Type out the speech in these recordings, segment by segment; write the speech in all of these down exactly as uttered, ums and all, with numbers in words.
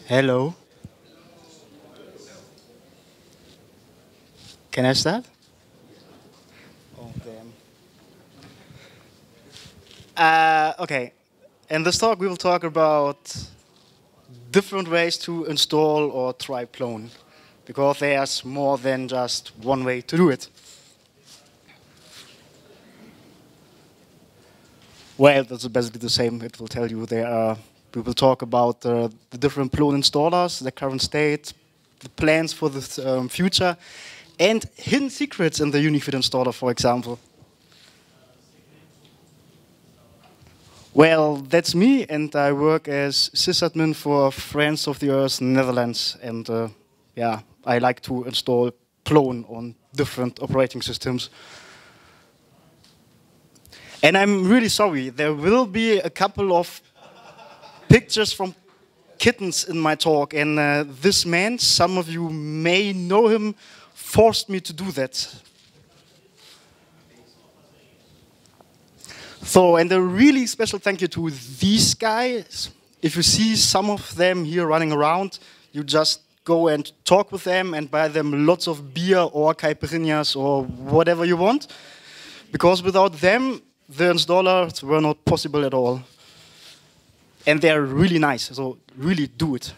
Hello. Can I start? Oh, damn. Uh, okay. In this talk, we will talk about different ways to install or try Plone, because there's more than just one way to do it. Well, that's basically the same. It will tell you there are. We will talk about uh, the different Plone installers, the current state, the plans for the um, future, and hidden secrets in the UniFit installer, for example. Well, that's me, and I work as sysadmin for Friends of the Earth Netherlands. And uh, yeah, I like to install Plone on different operating systems. And I'm really sorry, there will be a couple of pictures from kittens in my talk. And uh, this man, some of you may know him, forced me to do that. So, and a really special thank you to these guys. If you see some of them here running around, you just go and talk with them and buy them lots of beer or caipirinhas or whatever you want. Because without them, the installers were not possible at all. And they're really nice, so really do it.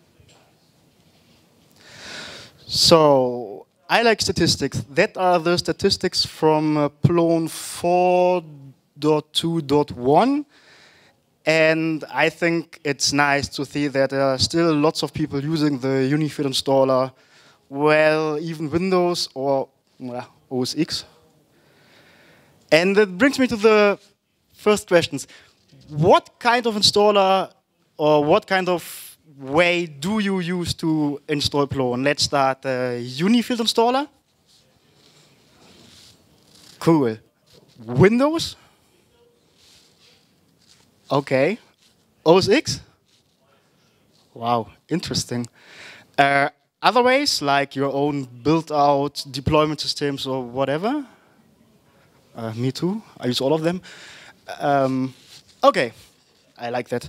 So, I like statistics. That are the statistics from uh, Plone four point two point one. And I think it's nice to see that there are still lots of people using the UniFit installer, well, even Windows or well, O S X. And that brings me to the first questions. What kind of installer or what kind of way do you use to install Plone? Let's start uh, UniFit installer. Cool. Windows? Okay. O S X? Wow, interesting. Uh, other ways, like your own built-out deployment systems or whatever? Uh, me too. I use all of them. Um, okay, I like that.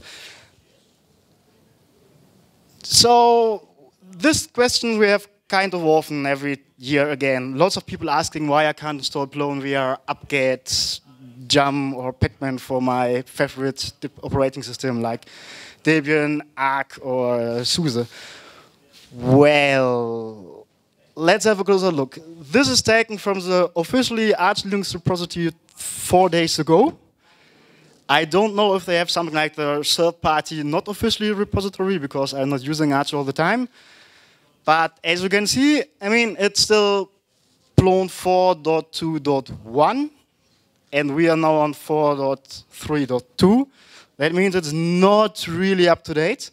So this question we have kind of often every year again. Lots of people asking why I can't install Plone via apt-get, Jam, or Pacman for my favorite operating system like Debian, Arch, or SUSE. Well, let's have a closer look. This is taken from the officially Arch Linux repository four days ago. I don't know if they have something like the third-party, not officially repository, because I'm not using Arch all the time. But as you can see, I mean, it's still Plone four point two point one, and we are now on four point three point two. That means it's not really up to date.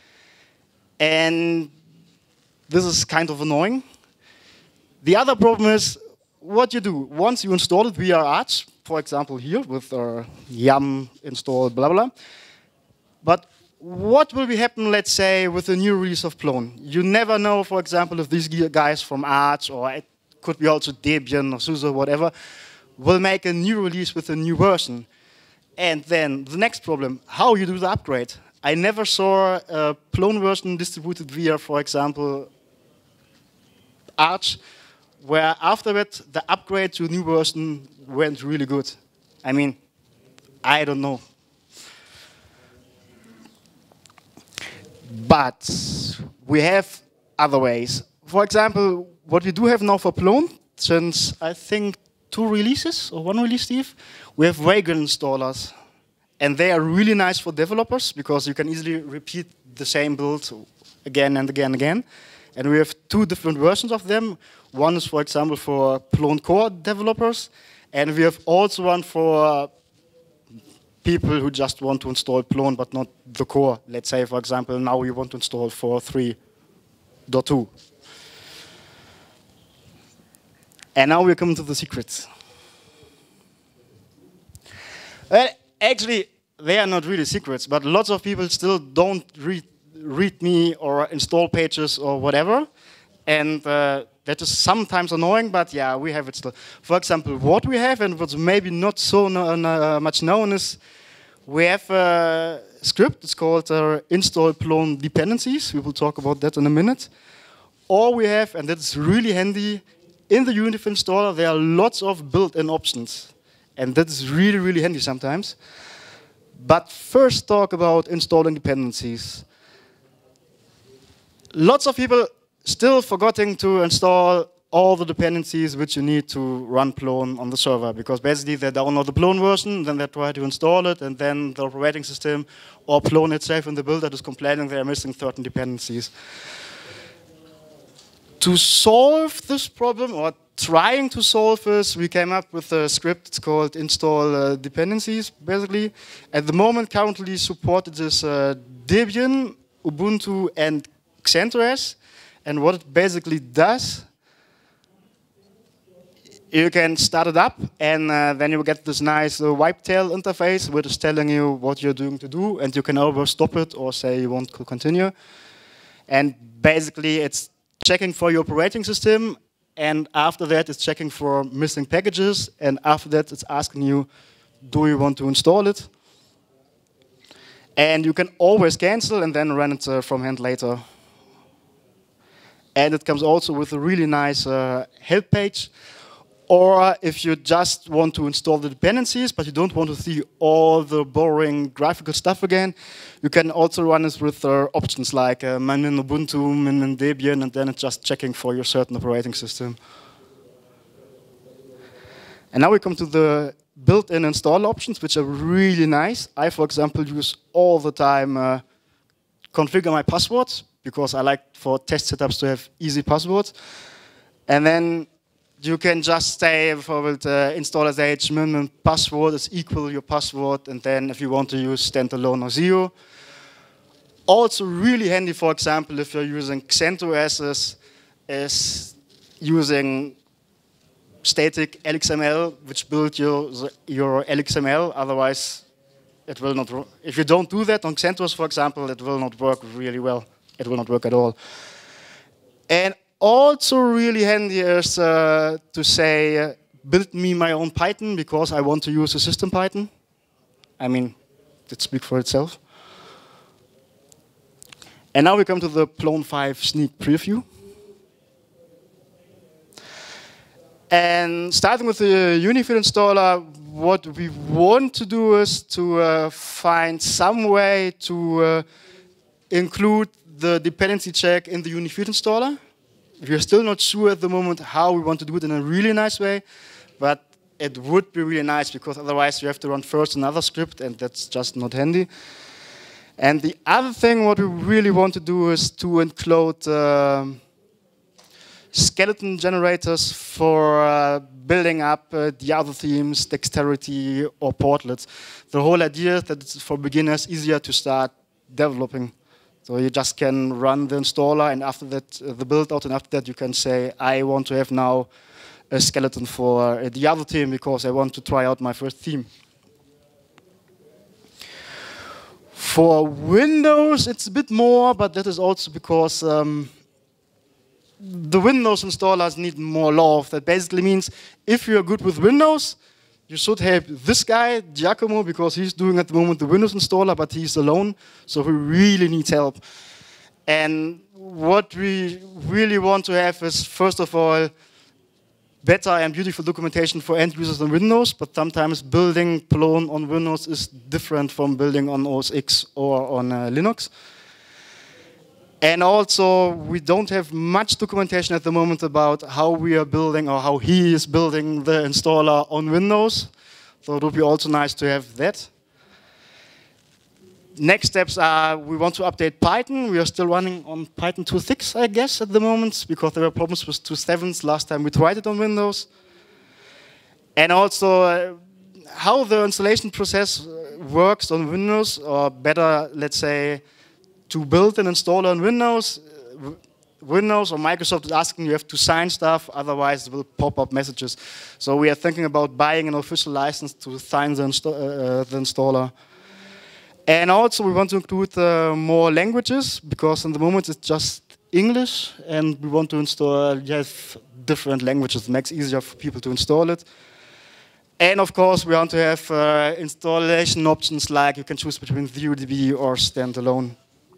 And this is kind of annoying. The other problem is what you do. Once you install it via Arch, for example here with uh, yum install blah blah. But what will be happen, let's say, with a new release of Plone? You never know, for example, if these guys from Arch, or it could be also Debian or SUSE or whatever, will make a new release with a new version. And then the next problem, how you do the upgrade. I never saw a Plone version distributed via, for example, Arch, where after that, the upgrade to a new version went really good. I mean, I don't know. But we have other ways. For example, what we do have now for Plone, since I think two releases, or one release, Steve, we have Vagrant installers. And they are really nice for developers, because you can easily repeat the same build again and again and again. And we have two different versions of them. One is, for example, for Plone core developers. And we have also one for people who just want to install Plone, but not the core. Let's say, for example, now we want to install four point three point two. And now we're coming to the secrets. Well, actually, they are not really secrets, but lots of people still don't read, read me or install pages or whatever. And uh, that is sometimes annoying, but yeah, we have it still. For example, what we have, and what's maybe not so no, uh, much known, is we have uh, script. It's called uh, install Plone dependencies. We will talk about that in a minute. Or we have, and that's really handy, in the Unified installer there are lots of built-in options. And that is really, really handy sometimes. But first talk about installing dependencies. Lots of people still forgetting to install all the dependencies which you need to run Plone on the server, because basically they download the Plone version, then they try to install it, and then the operating system or Plone itself in the builder is complaining they are missing certain dependencies. To solve this problem, or trying to solve this, we came up with a script. It's called install uh, dependencies, basically. At the moment, currently supported is uh, Debian, Ubuntu, and CentOS. And what it basically does, you can start it up, and uh, then you will get this nice uh, wipe tail interface, which is telling you what you're doing to do, and you can either stop it or say you want to continue. And basically, it's checking for your operating system, and after that, it's checking for missing packages, and after that, it's asking you, do you want to install it? And you can always cancel and then run it uh, from hand later. And it comes also with a really nice uh, help page. Or if you just want to install the dependencies, but you don't want to see all the boring graphical stuff again, you can also run it with uh, options like uh, min Ubuntu, min Debian, and then it's just checking for your certain operating system. And now we come to the built-in install options, which are really nice. I, for example, use all the time uh, configure my passwords, because I like for test setups to have easy passwords. And then you can just say for the installer h min password is equal your password, and then if you want to use standalone or zero. Also really handy, for example, if you're using CentOS is, is using static L X M L, which builds your, your L X M L, otherwise it will not, if you don't do that on CentOS, for example, it will not work really well. It will not work at all. And also really handy is uh, to say, uh, build me my own Python, because I want to use a system Python. I mean, it speaks for itself. And now we come to the Plone five sneak preview. And starting with the Unified installer, what we want to do is to uh, find some way to uh, include the dependency check in the Unified installer. We're still not sure at the moment how we want to do it in a really nice way, but it would be really nice, because otherwise you have to run first another script, and that's just not handy. And the other thing what we really want to do is to include uh, skeleton generators for uh, building up uh, the other themes, dexterity or portlets. The whole idea is that it's for beginners easier to start developing. So you just can run the installer, and after that, uh, the build out, and after that you can say, I want to have now a skeleton for uh, the other theme, because I want to try out my first theme. For Windows, it's a bit more, but that is also because um, the Windows installers need more love. That basically means if you're good with Windows, you should have this guy, Giacomo, because he's doing at the moment the Windows installer, but he's alone, so he really needs help. And what we really want to have is, first of all, better and beautiful documentation for end users on Windows, but sometimes building Plone on Windows is different from building on O S X or on uh, Linux. And also, we don't have much documentation at the moment about how we are building, or how he is building the installer on Windows. So it would be also nice to have that. Next steps are, we want to update Python. We are still running on Python two point six, I guess, at the moment, because there were problems with two point seven last time we tried it on Windows. And also, uh, how the installation process works on Windows, or better, let's say, to build an installer on Windows, Windows or Microsoft is asking you have to sign stuff, otherwise it will pop up messages. So we are thinking about buying an official license to sign the, insta uh, the installer. And also we want to include uh, more languages, because in the moment it's just English, and we want to install, have different languages. It makes it easier for people to install it. And of course, we want to have uh, installation options like you can choose between ZeroDB or standalone.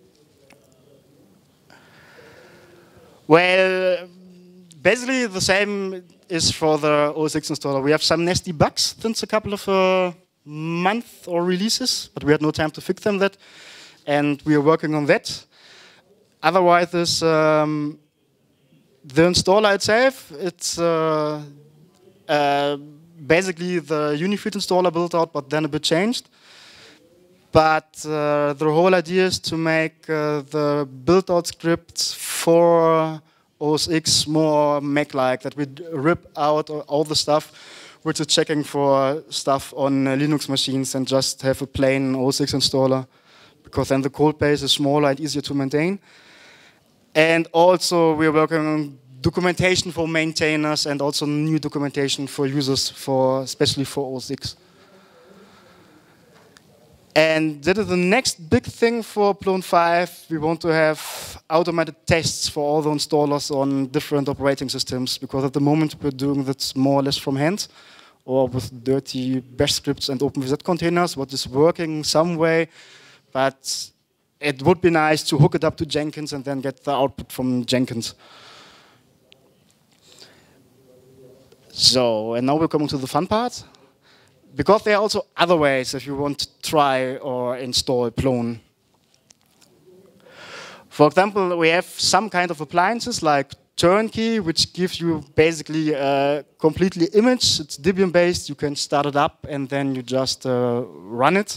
Well, basically the same is for the O S X installer. We have some nasty bugs since a couple of uh, months or releases, but we had no time to fix them that, and we are working on that. Otherwise, is um, the installer itself, it's uh, uh, basically the Unifeed installer built out, but then a bit changed. But uh, the whole idea is to make uh, the build-out scripts for O S X more Mac-like, that we rip out all the stuff which is checking for stuff on uh, Linux machines and just have a plain O S X installer, because then the code base is smaller and easier to maintain. And also we're working on documentation for maintainers and also new documentation for users, for especially for O S X. And that is the next big thing for Plone five. We want to have automated tests for all the installers on different operating systems, because at the moment we're doing that more or less from hand or with dirty bash scripts and OpenVZ containers, what is working some way, but it would be nice to hook it up to Jenkins and then get the output from Jenkins. So, and now we're coming to the fun part. Because there are also other ways if you want to try or install Plone. For example, we have some kind of appliances like Turnkey, which gives you basically a completely image. It's Debian based, you can start it up and then you just uh, run it.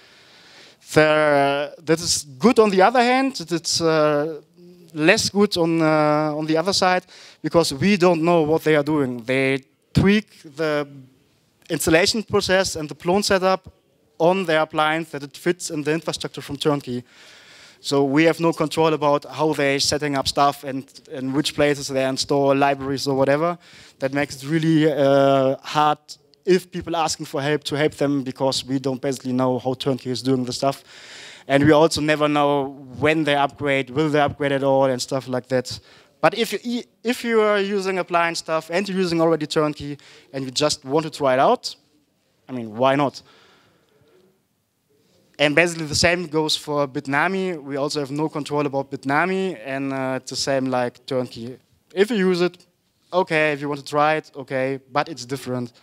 The, that is good on the other hand, it's uh, less good on, uh, on the other side, because we don't know what they are doing. They tweak the installation process and the Plone setup on their appliance that it fits in the infrastructure from Turnkey. So we have no control about how they're setting up stuff and in which places they install libraries or whatever. That makes it really uh, hard if people are asking for help to help them, because we don't basically know how Turnkey is doing the stuff. And we also never know when they upgrade, will they upgrade at all and stuff like that. But if you, if you are using appliance stuff and you're using already Turnkey and you just want to try it out, I mean, why not? And basically the same goes for Bitnami. We also have no control about Bitnami, and uh, it's the same like Turnkey. If you use it, okay. If you want to try it, okay, but it's different.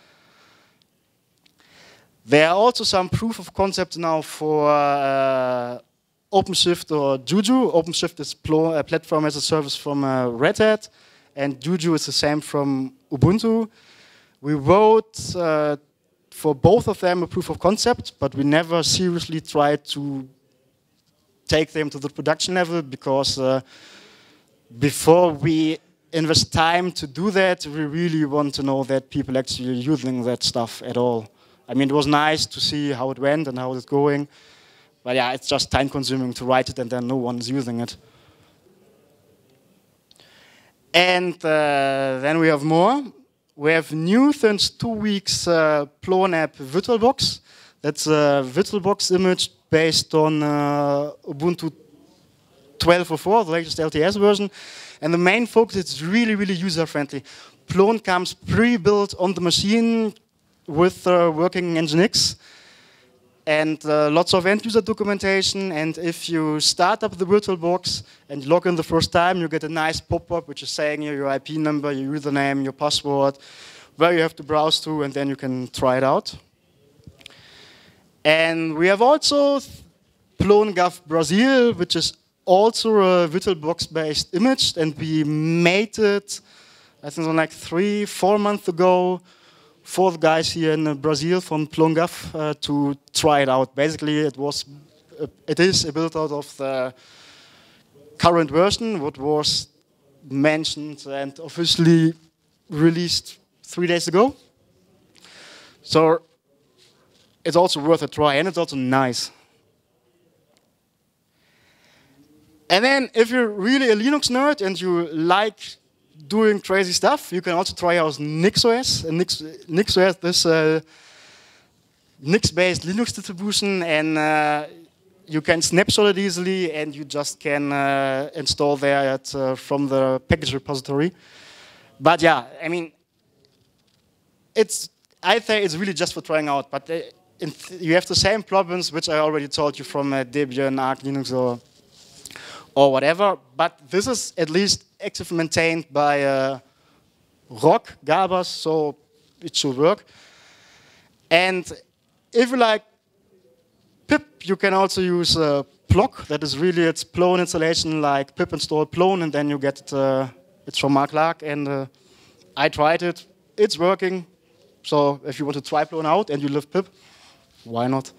There are also some proof of concept now for uh, OpenShift or Juju. OpenShift is a platform as a service from uh, Red Hat, and Juju is the same from Ubuntu. We wrote uh, for both of them a proof of concept, but we never seriously tried to take them to the production level, because uh, before we invest time to do that, we really want to know that people actually are using that stuff at all. I mean, it was nice to see how it went and how it's going, but yeah, it's just time consuming to write it and then no one is using it. And uh, then we have more. We have new since two weeks uh, Plone app VirtualBox. That's a VirtualBox image based on uh, Ubuntu twelve point oh four, the latest L T S version. And the main focus is really, really user-friendly. Plone comes pre-built on the machine with uh, working Nginx and uh, lots of end-user documentation. And if you start up the VirtualBox and log in the first time, you get a nice pop-up which is saying your I P number, your username, your password, where you have to browse to, and then you can try it out. And we have also PloneGov Brazil, which is also a VirtualBox-based image, and we made it, I think, like three, four months ago, for the guys here in Brazil from PloneGov uh, to try it out. Basically, it was, uh, it is a build out of the current version, what was mentioned and officially released three days ago. So it's also worth a try, and it's also nice. And then, if you're really a Linux nerd and you like doing crazy stuff, you can also try out NixOS. And Nix, NixOS is a Nix-based Linux distribution, and uh, you can snapshot it easily, and you just can uh, install there at, uh, from the package repository. But yeah, I mean, it's I think it's really just for trying out, but uh, in th you have the same problems which I already told you from uh, Debian, Arch Linux, or or whatever. But this is at least actively maintained by uh, R O C, Gabas, so it should work. And if you like pip, you can also use uh, Plock. That is really its Plone installation, like pip install Plone, and then you get it. Uh, it's from Mark Lark, and uh, I tried it. It's working. So if you want to try Plone out and you love pip, why not?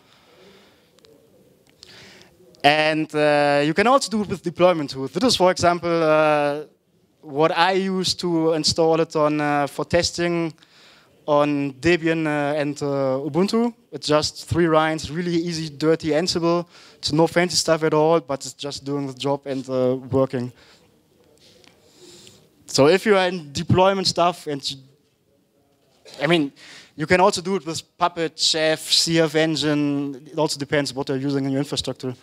And uh, you can also do it with deployment tools. This is, for example, uh, what I use to install it on uh, for testing on Debian uh, and uh, Ubuntu. It's just three lines, really easy, dirty Ansible. It's no fancy stuff at all, but it's just doing the job and uh, working. So if you are in deployment stuff, and you, I mean, you can also do it with Puppet, Chef, C F Engine. It also depends what you're using in your infrastructure.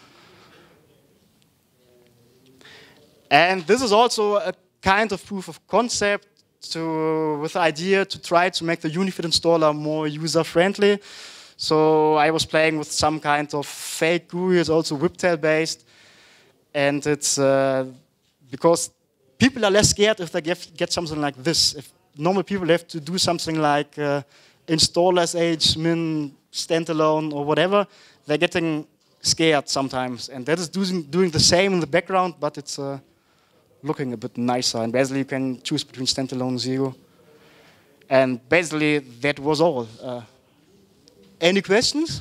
And this is also a kind of proof of concept to, with the idea to try to make the UniFit installer more user-friendly. So I was playing with some kind of fake G U I. It's also Whiptail based. And it's uh, because people are less scared if they get, get something like this. If normal people have to do something like uh, install sh, min, standalone, or whatever, they're getting scared sometimes. And that is doing, doing the same in the background, but it's uh, looking a bit nicer. And basically, you can choose between standalone and zero. And basically, that was all. Uh, any questions?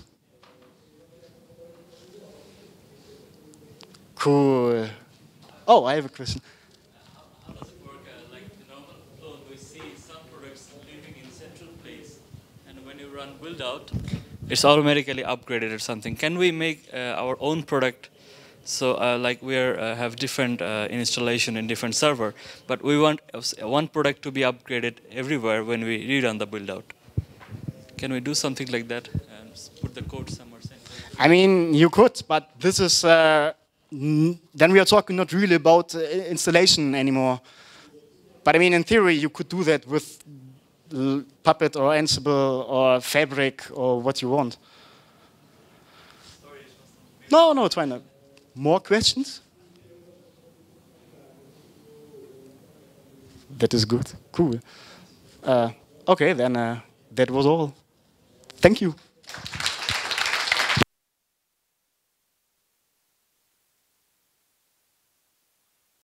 Cool. Oh, I have a question. How does it work? Uh, like the normal clone, we see some products living in central place, and when you run build out, it's automatically upgraded or something. Can we make uh, our own product? So uh, like we are, uh, have different uh, installation in different server, but we want one product to be upgraded everywhere when we rerun the build out. Can we do something like that and put the code somewhere central? I mean, you could, but this is, uh, then we are talking not really about uh, installation anymore. But I mean, in theory, you could do that with Puppet or Ansible or Fabric or what you want. Sorry, it was No, no, it's fine. More questions? That is good. Cool. Uh, okay, then uh, that was all. Thank you.